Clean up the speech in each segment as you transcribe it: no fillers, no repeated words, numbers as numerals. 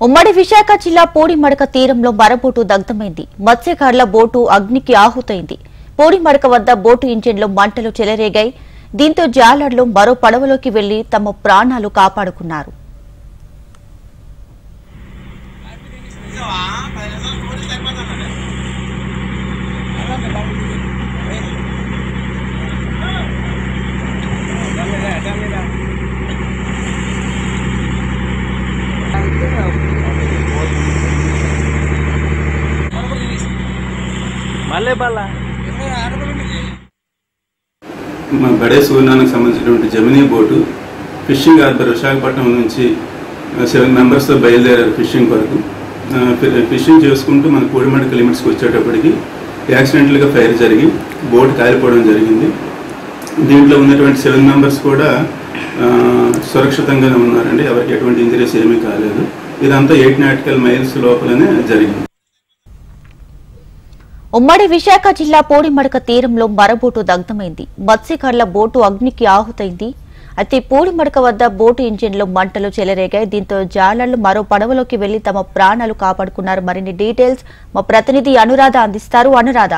ఉమ్మడి విశాఖ జిల్లా పూడిమడక తీరంలో మరబోటు దగ్ధమైంది. మత్స్యకారుల బోటు అగ్నికి ఆహుతైంది. పూడిమడక వద్ద బోటు ఇంజిన్లో మంటలు చెలరేగాయి. దీంతో జాలర్లు మరో పడవలోకి వెళ్లి తమ ప్రాణాలు కాపాడుకున్నారు. మా బడే సూర్యనానికి సంబంధించినటువంటి జమినీ బోటు ఫిషింగ్ హార్బర్ విశాఖపట్నం నుంచి 7 మెంబర్స్తో బయలుదేరారు ఫిషింగ్ కొరకు. ఫిషింగ్ చేసుకుంటూ మన పూడిమడక లిమిట్స్కి వచ్చేటప్పటికి యాక్సిడెంటల్గా ఫైర్ జరిగి బోట్ కాలిపోవడం జరిగింది. దీంట్లో ఉన్నటువంటి 7 మెంబర్స్ కూడా సురక్షితంగానే ఉన్నారండి. ఎవరికి ఎటువంటి ఇంజరీస్ ఏమీ కాలేదు. ఇదంతా 8 నాటికల్ మైల్స్ లోపలనే జరిగింది. ఉమ్మడి విశాఖ జిల్లా పూడిమడక తీరంలో మరబోటు దగ్ధమైంది. మత్స్యకారుల బోటు అగ్నికి ఆహుతైంది. అయితే పూడిమడక వద్ద బోటు ఇంజిన్లో మంటలు చెలరేగాయి. దీంతో జాలర్లు మరో పడవలోకి వెళ్లి తమ ప్రాణాలు కాపాడుకున్నారు. మరిన్ని డీటెయిల్స్ మా ప్రతినిధి అనురాధ అందిస్తారు. అనురాధ,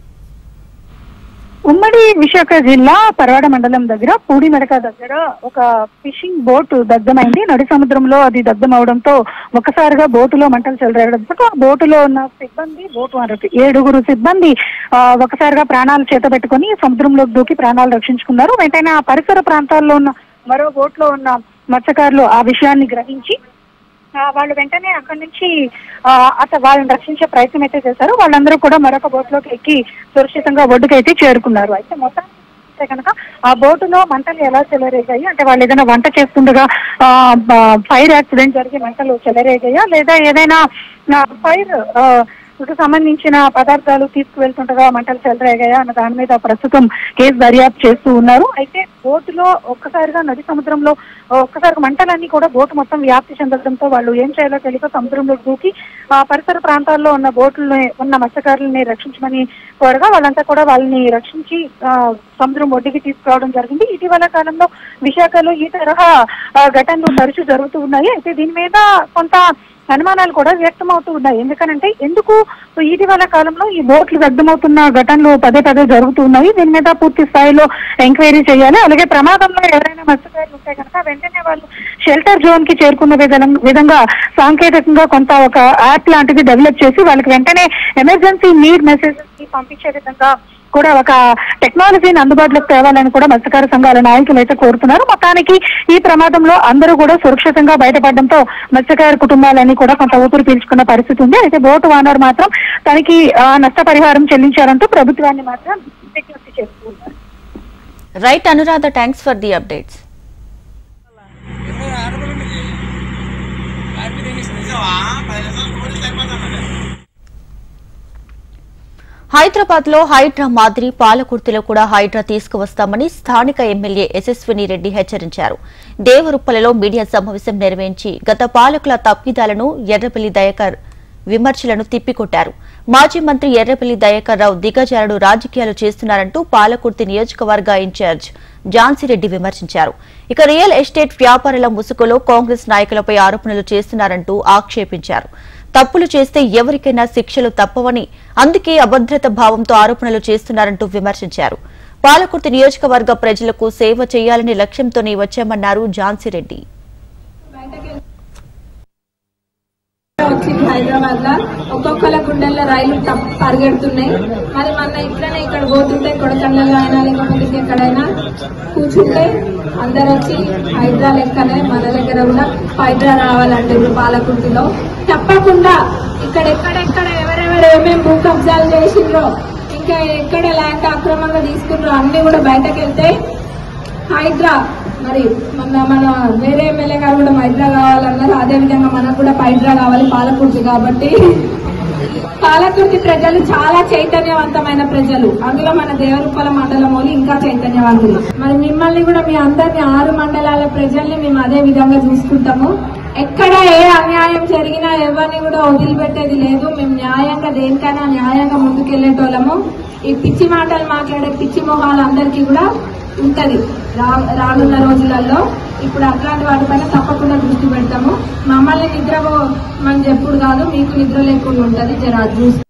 ఉమ్మడి విశాఖ జిల్లా పరవాడ మండలం దగ్గర పూడిమడక దగ్గర ఒక ఫిషింగ్ బోట్ దగ్ధమైంది. నడి సముద్రంలో అది దగ్ధం అవడంతో ఒక్కసారిగా బోటులో మంటలు చెలరేగడంతో ఆ బోటులో ఉన్న సిబ్బంది, బోటు 7 సిబ్బంది ఒకసారిగా ప్రాణాలు చేతబెట్టుకుని సముద్రంలోకి దూకి ప్రాణాలు రక్షించుకున్నారు. వెంటనే ఆ పరిసర ప్రాంతాల్లో ఉన్న మరో బోట్లో ఉన్న మత్స్యకారులు ఆ విషయాన్ని గ్రహించి వాళ్ళు వెంటనే అక్కడి నుంచి వాళ్ళని రక్షించే ప్రయత్నం అయితే చేశారు. వాళ్ళందరూ కూడా మరొక బోట్లోకి ఎక్కి సురక్షితంగా ఒడ్డుకైతే చేరుకున్నారు. అయితే మొత్తానికి కనుక ఆ బోటులో మంటలు ఎలా చెలరేగాయి అంటే వాళ్ళు ఏదైనా వంట చేస్తుండగా ఫైర్ యాక్సిడెంట్ జరిగి మంటలు చెలరేగాయా, లేదా ఏదైనా ఫైర్ సంబంధించిన పదార్థాలు తీసుకువెళ్తుండగా మంటలు చెలరేగాయా అన్న దాని మీద ప్రస్తుతం కేసు దర్యాప్తు చేస్తూ ఉన్నారు. అయితే బోటులో ఒక్కసారిగా నది సముద్రంలో ఒక్కసారిగా మంటలన్నీ కూడా బోటు మొత్తం వ్యాప్తి చెందడంతో వాళ్ళు ఏం చేయాలో తెలియక సముద్రంలో దూకి పరిసర ప్రాంతాల్లో ఉన్న బోట్లని ఉన్న మత్స్యకారులని రక్షించమని కోరగా వాళ్ళంతా కూడా వాళ్ళని రక్షించి సముద్రం ఒడ్డుకి తీసుకురావడం జరిగింది. ఇటీవల కాలంలో విశాఖలో ఈ తరహా ఘటనలు తరచూ జరుగుతూ ఉన్నాయి. అయితే దీని మీద కొంత అనుమానాలు కూడా వ్యక్తమవుతూ ఉన్నాయి. ఎందుకు ఇటీవల కాలంలో ఈ బోట్లు దగ్ధమవుతున్న ఘటనలు పదే జరుగుతూ ఉన్నాయి. దీని మీద పూర్తి స్థాయిలో ఎంక్వైరీ చేయాలి. అలాగే ప్రమాదంలో ఎవరైనా మత్స్యకారులు ఉంటే కనుక వెంటనే వాళ్ళు షెల్టర్ జోన్ కి చేరుకున్న విధంగా సాంకేతికంగా కొంత ఒక యాప్ లాంటిది డెవలప్ చేసి వాళ్ళకి వెంటనే ఎమర్జెన్సీ నీడ్ మెసేజెస్ కి పంపించే విధంగా కూడా ఒక టెక్నాలజీని అందుబాటులోకి తేవాలని కూడా మత్స్యకార సంఘాల నాయకులు అయితే కోరుతున్నారు. మొత్తానికి ఈ ప్రమాదంలో అందరూ కూడా సురక్షితంగా బయటపడడంతో మత్స్యకార కుటుంబాలన్నీ కూడా కొంత ఊపిరి పీల్చుకున్న పరిస్థితి ఉంది. అయితే బోటు ఓనర్ మాత్రం తనకి నష్టపరిహారం చెల్లించారంటూ ప్రభుత్వాన్ని మాత్రం విజ్ఞప్తి చేస్తున్నారు. Right Anuradha, thanks for the updates. Hyderabad లో హైడ్రా మాదిరి పాలకుర్తిలో కూడా హైడ్రా తీసుకువస్తామని స్థానిక ఎమ్మెల్యే యశస్విని రెడ్డి హెచ్చరించారు. దేవరుప్పలలో మీడియా సమావేశం నిర్వహించి గత పాలకుల తప్పిదాలను ఎర్రబెల్లి దయాకర్ విమర్శలను తిప్పికొట్టారు. మాజీ మంత్రి ఎర్రబెల్లి దయాకర్ రావు దిగజారుడు రాజకీయాలు చేస్తున్నారంటూ పాలకుర్తి నియోజకవర్గ ఇన్ఛార్జ్ ఝాన్సీరెడ్డి విమర్శించారు. ఇక రియల్ ఎస్టేట్ వ్యాపారుల ముసుగులో కాంగ్రెస్ నాయకులపై ఆరోపణలు చేస్తున్నారంటూ ఆక్షేపించారు. తప్పులు చేస్తే ఎవరికైనా శిక్షలు తప్పవని, అందుకే అభద్రత భావంతో ఆరోపణలు చేస్తున్నారంటూ విమర్శించారు. పాలకుర్తి నియోజకవర్గ ప్రజలకు సేవ చేయాలనే లక్ష్యంతోనే వచ్చామన్నారు ఝాన్సీరెడ్డి. హైదరాబాద్ లో ఒక్కొక్కల గుండెల్లో రైలు పరిగెడుతున్నాయి. మరి మన ఇట్లనే ఇక్కడ పోతుంటే కొడకండ్లలో అయినా లేకపోతే ఎక్కడైనా కూర్చుంటే అందరు వచ్చి హైడ్రా లెక్కనే మన దగ్గర కూడా హైడ్రా రావాలంటే ఇప్పుడు పాలకుర్తిలో తప్పకుండా ఇక్కడ ఎక్కడెక్కడ ఎవరెవరు ఏమేమి భూ కబ్జాలు చేసిండ్రో, ఇంకా ఎక్కడ ల్యాండ్ అక్రమంగా తీసుకున్నారో అన్ని కూడా బయటకు వెళ్తే హైడ్రా మరి మన వేరే ఎమ్మెల్యే గారు కూడా హైడ్రా కావాలన్నారు. అదే విధంగా మనకు కూడా హైడ్రా కావాలి పాలకుర్తి. కాబట్టి పాలకుర్తి ప్రజలు చాలా చైతన్యవంతమైన ప్రజలు, అందులో మన దేవరుప్పల మండలం వాళ్ళు ఇంకా చైతన్యవంతులు. మరి మిమ్మల్ని కూడా మీ అందరినీ 6 మండలాల ప్రజల్ని మేము అదే విధంగా చూసుకుంటాము. ఎక్కడ ఏ అన్యాయం జరిగినా ఎవరిని కూడా వదిలిపెట్టేది లేదు. మేము న్యాయంగా దేనికైనా న్యాయంగా ముందుకెళ్లేటోళ్ళము. ఈ పిచ్చి మాటలు మాట్లాడే పిచ్చి మొహాలందరికీ కూడా ఉంటది రానున్న రోజులలో. ఇప్పుడు అట్లాంటి వాటిపైన తప్పకుండా దృష్టి పెడతాము. మమ్మల్ని నిద్రపోమని చెప్పుడు కాదు, మీకు నిద్ర లేకుండా ఉంటది. జరా చూసి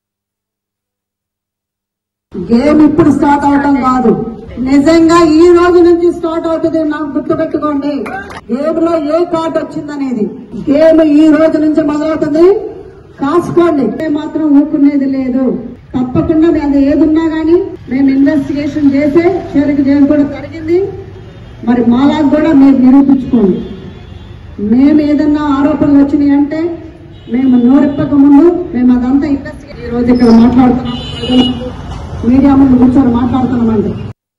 గేమ్ ఇప్పుడు స్టార్ట్ అవటం కాదు, నిజంగా ఈ రోజు నుంచి స్టార్ట్ అవుతుంది. నాకు గుర్తుపెట్టుకోండి, గేమ్ లో ఏ కార్డు వచ్చిందనేది. గేమ్ ఈ రోజు నుంచి మొదలవుతుంది, కాసుకోండి. మాత్రం ఊరుకునేది లేదు. తప్పకుండా అది ఏదున్నా గానీ మేము ఇన్వెస్టిగేషన్ చేసే షేర్కి కూడా జరిగింది. మరి మాలాగా కూడా మీరు నిరూపించుకోండి. మేము ఏదన్నా ఆరోపణలు వచ్చినాయి అంటే మేము నోరెప్పక ముందు మేము అదంతా ఇన్వెస్టిగేషన్. ఈ రోజు ఇక్కడ మాట్లాడుతున్నాం, మీడియా ముందు కూర్చొని మాట్లాడుతున్నామండి.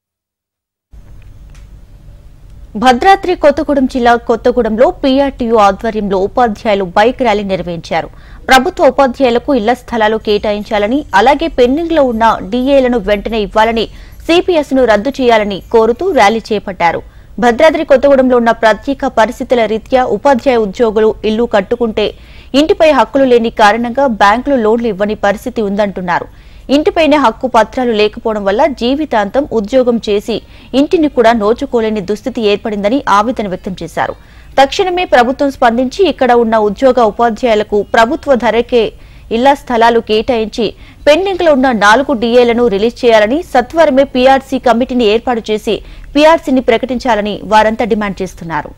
భద్రాద్రి కొత్తగూడెం జిల్లా కొత్తగూడెంలో పీఆర్టీయూ ఆధ్వర్యంలో ఉపాధ్యాయులు బైక్ ర్యాలీ నిర్వహించారు. ప్రభుత్వ ఉపాధ్యాయులకు ఇళ్ల స్థలాలు కేటాయించాలని, అలాగే పెండింగ్ లో ఉన్న డీఏలను వెంటనే ఇవ్వాలని, సిపిఎస్ ను రద్దు చేయాలని కోరుతూ ర్యాలీ చేపట్టారు. భద్రాద్రి కొత్తగూడెంలో ఉన్న ప్రత్యేక పరిస్థితుల రీత్యా ఉపాధ్యాయ ఉద్యోగులు ఇల్లు కట్టుకుంటే ఇంటిపై హక్కులు లేని కారణంగా బ్యాంకులు లోన్లు ఇవ్వని పరిస్థితి ఉందంటున్నారు. ఇంటిపైనే హక్కు పత్రాలు లేకపోవడం వల్ల జీవితాంతం ఉద్యోగం చేసి ఇంటిని కూడా నోచుకోలేని దుస్థితి ఏర్పడిందని ఆవేదన వ్యక్తం చేశారు. తక్షణమే ప్రభుత్వం స్పందించి ఇక్కడ ఉన్న ఉద్యోగ ఉపాధ్యాయులకు ప్రభుత్వ ధరకే ఇళ్ల స్థలాలు కేటాయించి పెండింగ్ లో ఉన్న 4 డీఏలను రిలీజ్ చేయాలని, సత్వరమే పీఆర్సీ కమిటీని ఏర్పాటు చేసి పీఆర్సీని ప్రకటించాలని వారంతా డిమాండ్ చేస్తున్నారు.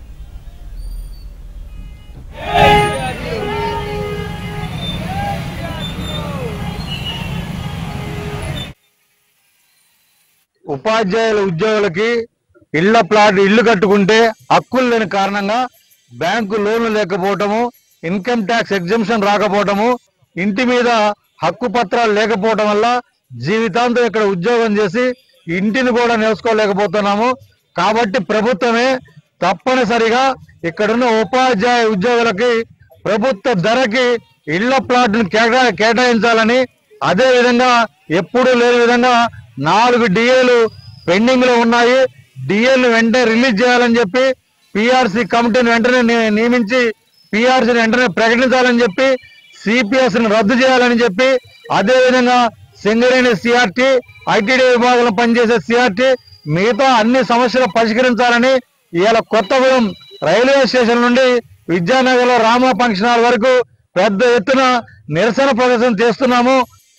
ఉపాధ్యాయుల ఉద్యోగులకి ఇళ్లు కట్టుకుంటే హక్కులు లేని కారణంగా బ్యాంకు లోన్లు లేకపోవటము, ఇన్కమ్ ట్యాక్స్ ఎగ్జంప్షన్ రాకపోవటము, ఇంటి మీద హక్కు పత్రాలు లేకపోవటం వల్ల జీవితాంతం ఇక్కడ ఉద్యోగం చేసి ఇంటిని కూడా నిలుచుకోలేకపోతున్నాము. కాబట్టి ప్రభుత్వమే తప్పనిసరిగా ఇక్కడున్న ఉపాధ్యాయ ఉద్యోగులకి ప్రభుత్వ ధరకి ఇళ్ల ప్లాట్ను కేటాయించాలని, అదే విధంగా ఎప్పుడూ లేని విధంగా 4 డిఏలు పెండింగ్ లో ఉన్నాయి, డిఏలు వెంటనే రిలీజ్ చేయాలని చెప్పి పీఆర్సీ కమిటీని వెంటనే నియమించి పీఆర్సీని వెంటనే ప్రకటించాలని చెప్పి సిపిఎస్ ను రద్దు చేయాలని చెప్పి, అదే విధంగా సింగరేణి సిఆర్టీ, ఐటీడీ విభాగంలో పనిచేసే సిఆర్టీ మిగతా అన్ని సమస్యలు పరిష్కరించాలని ఇవాళ కొత్తగూడెం రైల్వే స్టేషన్ నుండి విద్యానగర్ లో రామ ఫంక్షన్ హాల్ వరకు పెద్ద ఎత్తున నిరసన ప్రదర్శన చేస్తున్నాము.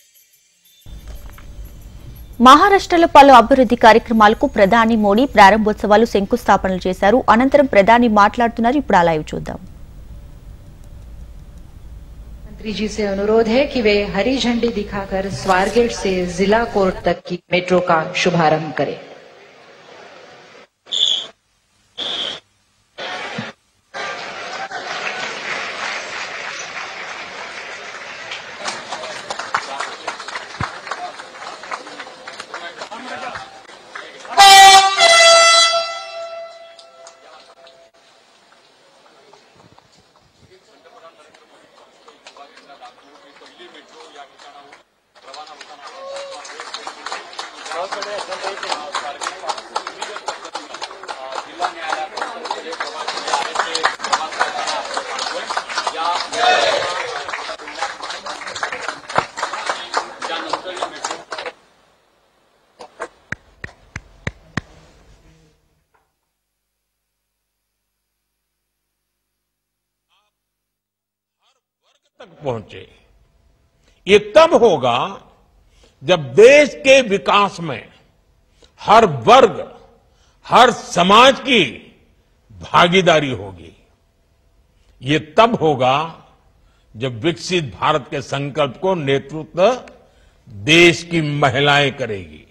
మహారాష్ట్రలో పలు అభివృద్ది కార్యక్రమాలకు ప్రధాని మోడీ ప్రారంభోత్సవాలు శంకుస్థాపనలు చేశారు. అనంతరం ప్రధాని మాట్లాడుతున్నారు. ఇప్పుడు ఆ లైవ్ చూద్దాం. मंत्री जी से अनुरोध है कि वे हरी झंडी दिखाकर स्वारगेट से जिला कोर्ट तक की मेट्रो का शुभारंभ करें। पहुंचे। ये तब होगा जब देश के विकास में हर वर्ग, हर समाज की भागीदारी होगी। ये तब होगा जब विकसित भारत के संकल्प को नेतृत्व देश की महिलाएं करेगी।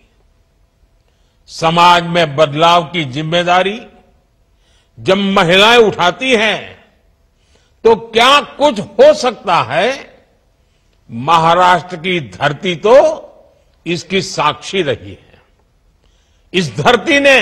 समाज में बदलाव की जिम्मेदारी जब महिलाएं उठाती हैं तो क्या कुछ हो सकता है। महाराष्ट्र की धरती तो इसकी साक्षी रही है। इस धरती ने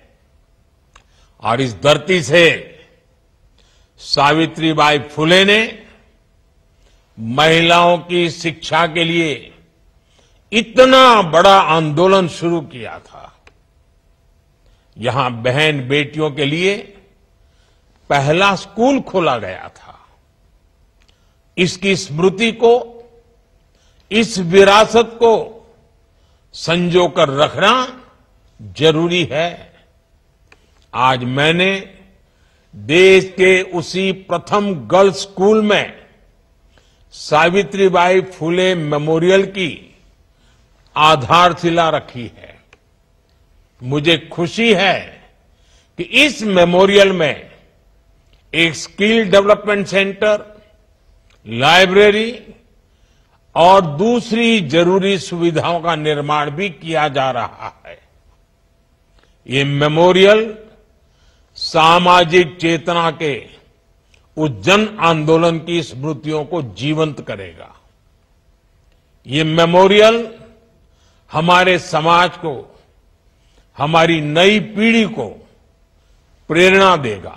और इस धरती से सावित्रीबाई फुले ने महिलाओं की शिक्षा के लिए इतना बड़ा आंदोलन शुरू किया था। यहां बहन बेटियों के लिए पहला स्कूल खोला गया था। इसकी स्मृति को, इस विरासत को संजोकर रखना जरूरी है। आज मैंने देश के उसी प्रथम गर्ल्स स्कूल में सावित्रीबाई फुले मेमोरियल की आधारशिला रखी है। मुझे खुशी है कि इस मेमोरियल में एक स्किल डेवलपमेंट सेंटर, लाइब्रेरी और दूसरी जरूरी सुविधाओं का निर्माण भी किया जा रहा है। ये मेमोरियल सामाजिक चेतना के उस जन आंदोलन की स्मृतियों को जीवंत करेगा। ये मेमोरियल हमारे समाज को, हमारी नई पीढ़ी को प्रेरणा देगा।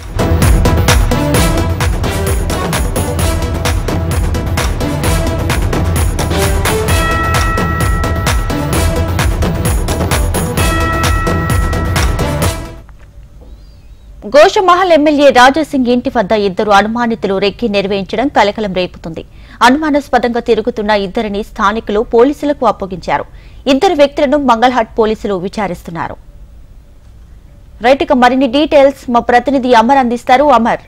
గోషమహల్ ఎమ్మెల్యే రాజాసింగ్ ఇంటి వద్ద ఇద్దరు అనుమానితులు రెక్కి నిర్వహించడం కలకలం రేపుతుంది. అనుమానాస్పదంగా తిరుగుతున్న ఇద్దరిని స్థానికులు పోలీసులకు అప్పగించారు. ఇద్దరు వ్యక్తులను మంగళహాట్ పోలీసులు విచారిస్తున్నారు. రైట్, ఇక మరిన్ని డీటెయిల్స్ మా ప్రతినిధి అమర్ అందిస్తారు. అమర్,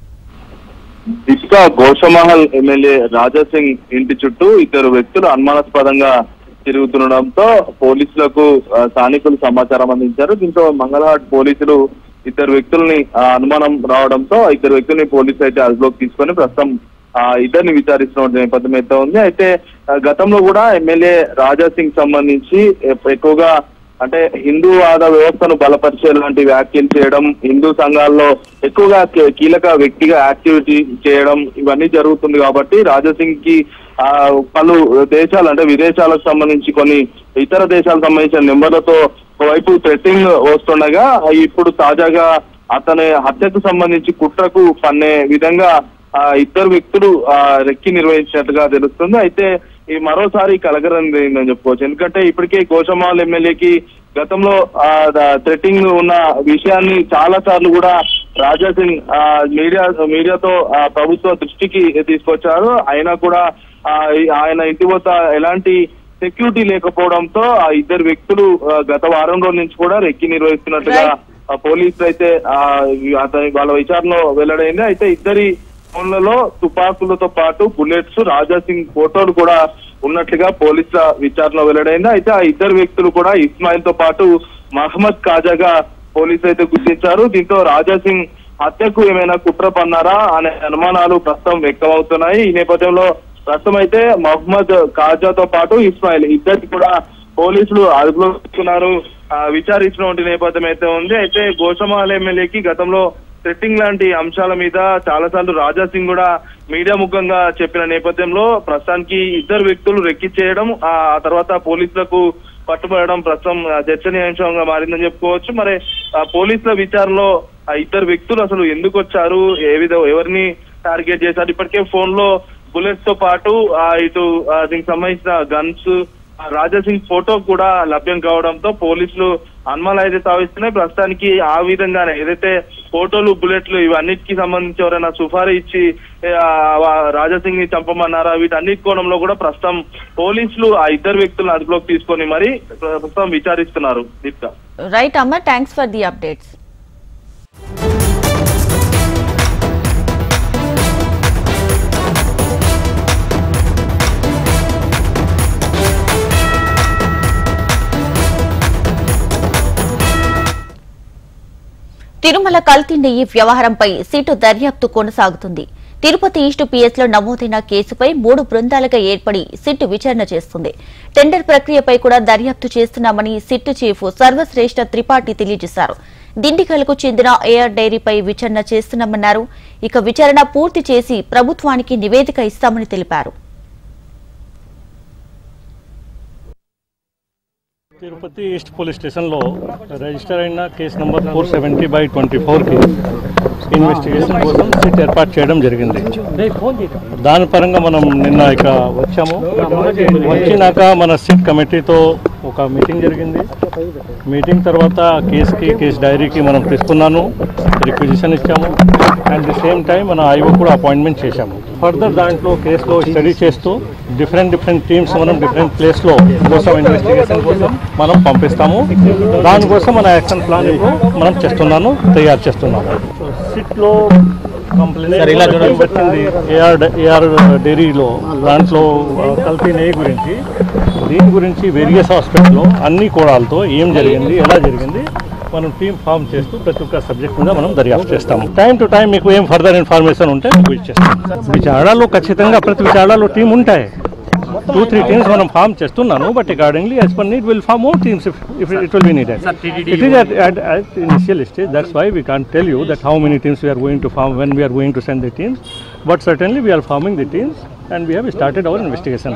ఇసుక గోషమహల్ ఎమ్మెల్యే రాజాసింగ్ ఇంటి చుట్టూ ఇద్దరు వ్యక్తులు అనుమానాస్పదంగా తిరుగుతుండడంతో పోలీసులకు స్థానికులు సమాచారం అందించారు. దీంతో మంగళహాట్ పోలీసులు ఇద్దరు వ్యక్తుల్ని అనుమానం రావడంతో ఇద్దరు వ్యక్తుల్ని పోలీసులు అయితే అదుపులోకి తీసుకొని ప్రస్తుతం ఇద్దరిని విచారిస్తున్న నేపథ్యం అయితే ఉంది. అయితే గతంలో కూడా ఎమ్మెల్యే రాజాసింగ్ సంబంధించి ఎక్కువగా అంటే హిందూవాద వ్యవస్థను బలపరిచే లాంటి వ్యాఖ్యలు చేయడం, హిందూ సంఘాల్లో ఎక్కువగా కీలక వ్యక్తిగా యాక్టివిటీ చేయడం ఇవన్నీ జరుగుతుంది. కాబట్టి రాజాసింగ్ కి పలు దేశాలు అంటే విదేశాలకు సంబంధించి కొన్ని ఇతర దేశాలకు సంబంధించిన నెంబర్లతో ఒకవైపు థ్రెట్టింగ్ వస్తుండగా ఇప్పుడు తాజాగా అతని హత్యకు సంబంధించి కుట్రకు పన్నే విధంగా ఇద్దరు వ్యక్తులు రెక్కి నిర్వహించినట్టుగా తెలుస్తుంది. అయితే ఈ మరోసారి కలగరందని చెప్పుకోవచ్చు. ఎందుకంటే ఇప్పటికే గోషమహల్ ఎమ్మెల్యేకి గతంలో థ్రెట్టింగ్ ఉన్న విషయాన్ని చాలా సార్లు కూడా రాజాసింగ్ మీడియాతో ప్రభుత్వ దృష్టికి తీసుకొచ్చారు. అయినా కూడా ఆయన ఇంటి వద్ద ఎలాంటి సెక్యూరిటీ లేకపోవడంతో ఆ ఇద్దరు వ్యక్తులు గత వారం రోజుల నుంచి కూడా రెక్కి నిర్వహిస్తున్నట్టుగా పోలీసులు అయితే వాళ్ళ విచారణలో వెల్లడైంది. అయితే ఇద్దరి ఫోన్లలో తుపాకులతో పాటు బుల్లెట్స్, రాజాసింగ్ ఫోటోలు కూడా ఉన్నట్లుగా పోలీసుల విచారణలో వెల్లడైంది. అయితే ఆ ఇద్దరు వ్యక్తులు కూడా ఇస్మాయిల్ తో పాటు మహమ్మద్ కాజాగా పోలీసులు అయితే గుర్తించారు. దీంతో రాజాసింగ్ హత్యకు ఏమైనా కుట్ర పన్నారా అనే అనుమానాలు ప్రస్తుతం వ్యక్తమవుతున్నాయి. ఈ నేపథ్యంలో ప్రస్తుతం అయితే మహమ్మద్ కాజాతో పాటు ఇస్మాయిల్ ఇద్దరికి కూడా పోలీసులు అదుపులో తీసుకున్నారు, విచారించినటువంటి నేపథ్యం అయితే ఉంది. అయితే గోషమహల్ ఎమ్మెల్యేకి గతంలో థ్రెట్టింగ్ లాంటి అంశాల మీద చాలా సార్లు రాజాసింగ్ కూడా మీడియా ముఖంగా చెప్పిన నేపథ్యంలో ప్రస్తుతానికి ఇద్దరు వ్యక్తులు రెక్కి చేయడం, ఆ తర్వాత పోలీసులకు పట్టుబడడం ప్రస్తుతం చర్చనీయాంశంగా మారిందని చెప్పుకోవచ్చు. మరి పోలీసుల విచారణలో ఆ ఇద్దరు వ్యక్తులు అసలు ఎందుకు వచ్చారు, ఎవరిని టార్గెట్ చేశారు, ఇప్పటికే ఫోన్ లో బుల్లెట్స్ తో పాటు ఇటు దీనికి సంబంధించిన గన్స్, రాజాసింగ్ ఫోటో కూడా లభ్యం కావడంతో పోలీసులు అనుమానాలు అయితే సాగిస్తున్నాయి. ప్రస్తుతానికి ఆ విధంగానే ఏదైతే ఫోటోలు, బుల్లెట్లు ఇవన్నిటికి సంబంధించి ఎవరైనా సుఫారీ ఇచ్చి రాజాసింగ్ ని చంపమన్నారా, వీటన్నిటి కోణంలో కూడా ప్రస్తుతం పోలీసులు ఆ ఇద్దరు వ్యక్తులను అదుపులోకి తీసుకొని మరి ప్రస్తుతం విచారిస్తున్నారు. Deepta. Right Amar, thanks for the updates. Tirumala కల్తీ నెయ్యి వ్యవహారంపై సిట్ దర్యాప్తు కొనసాగుతుంది. తిరుపతి ఈస్ట్ పిఎస్ లో నమోదైన కేసుపై 3 బృందాలుగా ఏర్పడి సిట్ విచారణ చేస్తుంది. టెండర్ ప్రక్రియపై కూడా దర్యాప్తు చేస్తున్నామని సిట్ చీఫ్ సర్వశ్రేష్ఠ త్రిపాఠి తెలియజేశారు. దిండిగల్కు చెందిన ఏఆర్ డైరీపై విచారణ చేస్తున్నామన్నారు. ఇక విచారణ పూర్తి చేసి ప్రభుత్వానికి నివేదిక ఇస్తామని తెలిపారు. తిరుపతి ఈస్ట్ పోలీస్ స్టేషన్లో రిజిస్టర్ అయిన కేసు నంబర్ 470/24 కి ఇన్వెస్టిగేషన్ కోసం సిట్ ఏర్పాటు చేయడం జరిగింది. దాని పరంగా మనం నిన్న ఇక వచ్చాము. వచ్చినాక మన సిట్ కమిటీతో ఒక మీటింగ్ జరిగింది. మీటింగ్ తర్వాత కేస్ డైరీకి మనం తీసుకున్నాను, రిక్విజిషన్ ఇచ్చాము. అండ్ ది సేమ్ టైం మన ఐఓ కూడా అపాయింట్మెంట్ చేశాము. ఫర్దర్ దాంట్లో కేసులో స్టడీ చేస్తూ డిఫరెంట్ టీమ్స్ మనం డిఫరెంట్ ప్లేస్లో కోసం ఇన్వెస్టిగేషన్ కోసం మనం పంపిస్తాము. దానికోసం మన యాక్షన్ ప్లాన్ ఇప్పుడు మనం తయారు చేస్తున్నాము. సిట్లో కంప్లైంట్ వచ్చింది ఏఆర్ డైరీలో, దాంట్లో కల్తీ నెయ్యి గురించి. దీని గురించి వేరియస్ హాస్పిటల్లో అన్ని కోణాలతో ఏం జరిగింది, ఎలా జరిగింది మనం టీం ఫామ్ చేస్తూ ప్రతి ఒక్క సబ్జెక్ట్ మీద మనం దర్యాప్తు చేస్తాము. టైం టు టైం మీకు ఏం ఫర్దర్ ఇన్ఫర్మేషన్ ఉంటే మీకు ఇచ్చేస్తాం. విచారణలో ఖచ్చితంగా ప్రతి విచారణలో టీం ఉంటాయి. 2-3 teams మనం ఫామ్ చేస్తున్నాను. But accordingly as per need will form more teams if it will be needed. It is at initial stage. That's why we can't tell you that how many teams we are going to form, when we are going to send the teams. But certainly we are forming the teams and we have started our investigation.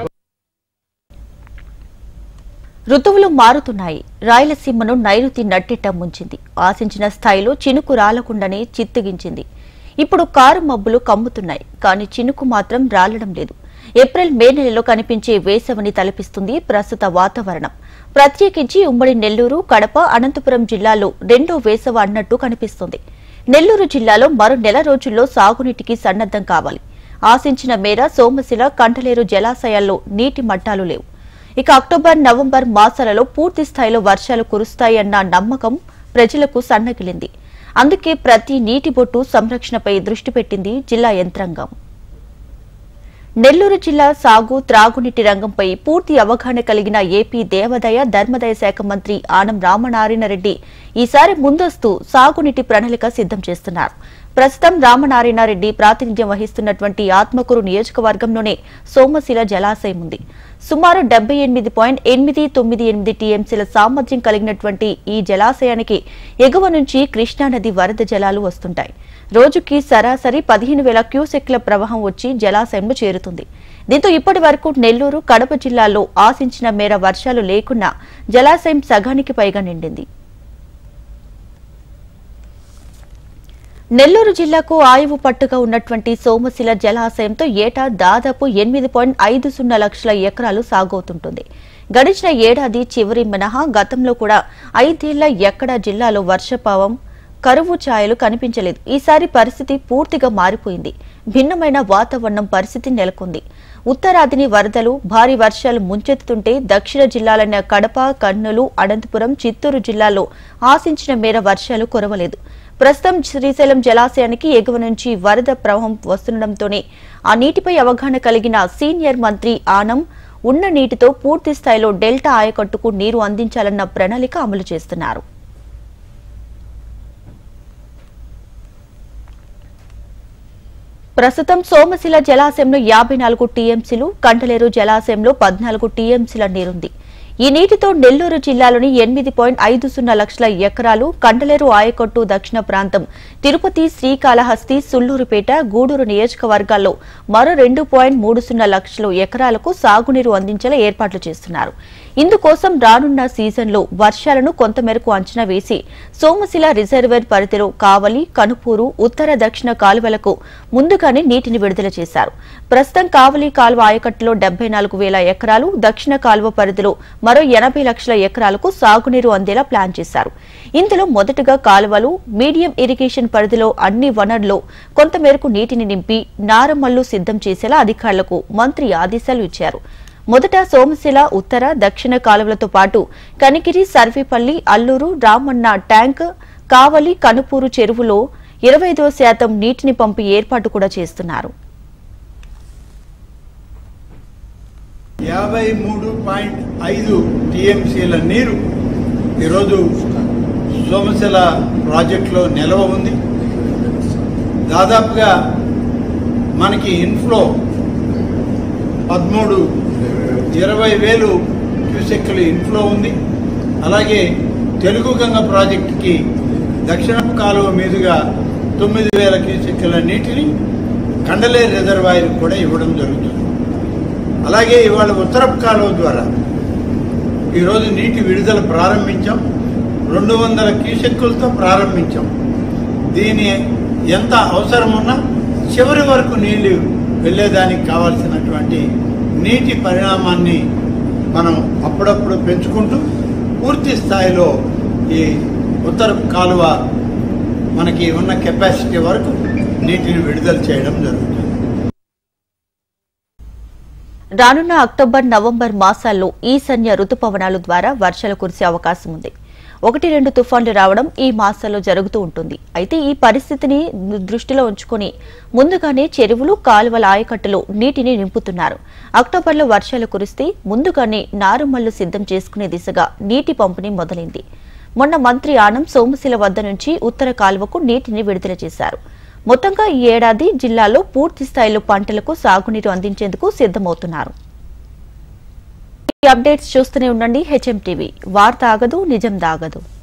ఋతువులు మారుతున్నాయి. రాయలసీమను నైరుతి నట్టిట్ట ముంచింది. ఆశించిన స్థాయిలో చినుకు రాలకుండానే చిత్తగించింది. ఇప్పుడు car మబ్బులు కమ్ముతున్నాయి, కానీ చినుకు మాత్రం రాలడం లేదు. ఏప్రిల్ మే నెలలో కనిపించే వేసవిని తలపిస్తుంది ప్రస్తుత వాతావరణం. ప్రత్యేకించి ఉమ్మడి నెల్లూరు, కడప, అనంతపురం జిల్లాలో రెండో వేసవ అన్నట్టు కనిపిస్తుంది. నెల్లూరు జిల్లాలో మరో నెల రోజుల్లో సాగునీటికి సన్నద్దం కావాలి. ఆశించిన మేర సోమశిల, కంటలేరు జలాశయాల్లో నీటి మట్టాలు లేవు. ఇక అక్టోబర్, నవంబర్ మాసాలలో పూర్తి స్థాయిలో వర్షాలు కురుస్తాయన్న నమ్మకం ప్రజలకు సన్నగిలింది. అందుకే ప్రతి నీటి బొట్టు సంరక్షణపై దృష్టి పెట్టింది జిల్లా యంత్రాంగం. నెల్లూరు జిల్లా సాగు, త్రాగునీటి రంగంపై పూర్తి అవగాహన కలిగిన ఏపీ దేవాదాయ, ధర్మదాయ శాఖ మంత్రి ఆనం రామనారాయణ రెడ్డి ఈసారి ముందస్తు సాగునీటి ప్రణాళిక సిద్దం చేస్తున్నారు. ప్రస్తుతం రామనారాయణ రెడ్డి ప్రాతినిధ్యం వహిస్తున్నటువంటి ఆత్మకూరు నియోజకవర్గంలోనే సోమశిల జలాశయం ఉంది. సుమారు 78.898 టీఎంసీల సామర్థ్యం కలిగినటువంటి ఈ జలాశయానికి ఎగువ నుంచి కృష్ణానది వరద జలాలు వస్తుంటాయి. రోజుకి సరాసరి 15,000 క్యూసెక్ల ప్రవాహం వచ్చి జలాశయంలో చేరుతుంది. దీంతో ఇప్పటి వరకు నెల్లూరు, కడప జిల్లాల్లో ఆశించిన మేర వర్షాలు లేకున్నా జలాశయం సగానికి పైగా నిండింది. నెల్లూరు జిల్లాకు ఆయువు పట్టుగా ఉన్నటువంటి సోమశిల జలాశయంతో ఏటా దాదాపు 8.50 లక్షల ఎకరాలు సాగవుతుంటుంది. గడిచిన ఏడాది చివరి మినహా గతంలో కూడా 5 ఏళ్ల ఎక్కడా జిల్లాలో వర్షపాతం, కరువు ఛాయలు కనిపించలేదు. ఈసారి పరిస్థితి పూర్తిగా మారిపోయింది. భిన్నమైన వాతావరణం పరిస్థితి నెలకొంది. ఉత్తరాదిని వరదలు, భారీ వర్షాలు ముంచెత్తుతుంటే దక్షిణ జిల్లాలైన కడప, కర్నూలు, అనంతపురం, చిత్తూరు జిల్లాల్లో ఆశించిన మేర వర్షాలు కురవలేదు. ప్రస్తుతం శ్రీశైలం జలాశయానికి ఎగువ నుంచి వరద ప్రవాహం వస్తుండటంతోనే ఆ నీటిపై అవగాహన కలిగిన సీనియర్ మంత్రి ఆనం ఉన్న నీటితో పూర్తి స్థాయిలో డెల్టా ఆయకట్టుకు నీరు అందించాలన్న ప్రణాళిక అమలు చేస్తున్నారు. ప్రస్తుతం సోమశిల జలాశయంలో 54 టీఎంసీలు, కంటలేరు జలాశయంలో 14 టీఎంసీల నీరుంది. ఈ నీటితో నెల్లూరు జిల్లాలోని 8.50 లక్షల ఎకరాలు, కంటలేరు ఆయకట్టు దక్షిణ ప్రాంతం, తిరుపతి, శ్రీకాళహస్తి, సుళ్లూరుపేట, గూడూరు నియోజకవర్గాల్లో మరో 2.30 లక్షల ఎకరాలకు సాగునీరు అందించేలా ఏర్పాట్లు చేస్తున్నారు. ఇందుకోసం రానున్న సీజన్లో వర్షాలను కొంతమేరకు అంచనా వేసి సోమశిల రిజర్వేర్ పరిధిలో కావలి, కనుపూరు, ఉత్తర దక్షిణ కాలువలకు ముందుగానే నీటిని విడుదల చేశారు. ప్రస్తుతం కావలి కాలువ ఆయకట్టులో 74,000 ఎకరాలు, దక్షిణ కాలువ పరిధిలో మరో 80 లక్షల ఎకరాలకు సాగునీరు అందేలా ప్లాన్ చేశారు. ఇందులో మొదటగా కాలువలు, మీడియం ఇరిగేషన్ పరిధిలో అన్ని వనరుల్లో కొంతమేరకు నీటిని నింపి నారమల్లు సిద్దం చేసేలా అధికారులకు మంత్రి ఆదేశాలు ఇచ్చారు. మొదట సోమశిల ఉత్తర, దక్షిణ కాలువలతో పాటు కనిగిరి, సర్వేపల్లి, అల్లూరు, రామన్న ట్యాంక్, కావలి, కనుపూరు చెరువులో 25% నీటిని పంపి ఏర్పాటు కూడా చేస్తున్నారు. 53.5 టీఎంసీల నీరు ఈరోజు సోమశిల ప్రాజెక్టులో నిల్వ ఉంది. దాదాపుగా మనకి ఇన్ఫ్లో 20,000 క్యూసెక్లు ఇన్ఫ్లో ఉంది. అలాగే తెలుగు గంగ ప్రాజెక్టుకి దక్షిణ కాలువ మీదుగా 9,000 క్యూసెక్ల నీటిని కండలేరు రిజర్వాయర్ కూడా ఇవ్వడం జరుగుతుంది. అలాగే ఇవాళ ఉత్తరపు కాలువ ద్వారా ఈరోజు నీటి విడుదల ప్రారంభించాం. 200 క్యూసెక్కులతో ప్రారంభించాం. దీని ఎంత అవసరం ఉన్నా చివరి వరకు నీళ్లు వెళ్ళేదానికి కావాల్సినటువంటి నీటి పరిణామాన్ని మనం అప్పుడప్పుడు పెంచుకుంటూ పూర్తి స్థాయిలో ఈ ఉత్తర కాలువ మనకి ఉన్న కెపాసిటీ వరకు నీటిని విడుదల చేయడం జరుగుతుంది. రానున్న అక్టోబర్, నవంబర్ మాసాల్లో ఈశాన్య రుతుపవనాల ద్వారా వర్షాలు కురిసే అవకాశం ఉంది. 1-2 తుఫాన్లు రావడం ఈ మాసాల్లో జరుగుతూ ఉంటుంది. అయితే ఈ పరిస్థితిని దృష్టిలో ఉంచుకొని ముందుగానే చెరువులు, కాలువల ఆయకట్టులో నీటిని నింపుతున్నారు. అక్టోబర్లో వర్షాలు కురిస్తే ముందుగానే నారుమళ్లు సిద్ధం చేసుకునే దిశగా నీటి పంపిణీ మొదలైంది. మొన్న మంత్రి ఆనం సోమశిల వద్ద నుంచి ఉత్తర కాలువకు నీటిని విడుదల చేశారు. మొత్తంగా ఈ ఏడాది జిల్లాలో పూర్తి స్థాయిలో పంటలకు సాగునీరు అందించేందుకు సిద్దమవుతున్నారు. ఈ అప్డేట్స్ చూస్తూనే ఉండండి. హెచ్ఎం టీవీ, వార్త ఆగదు, నిజం దాగదు.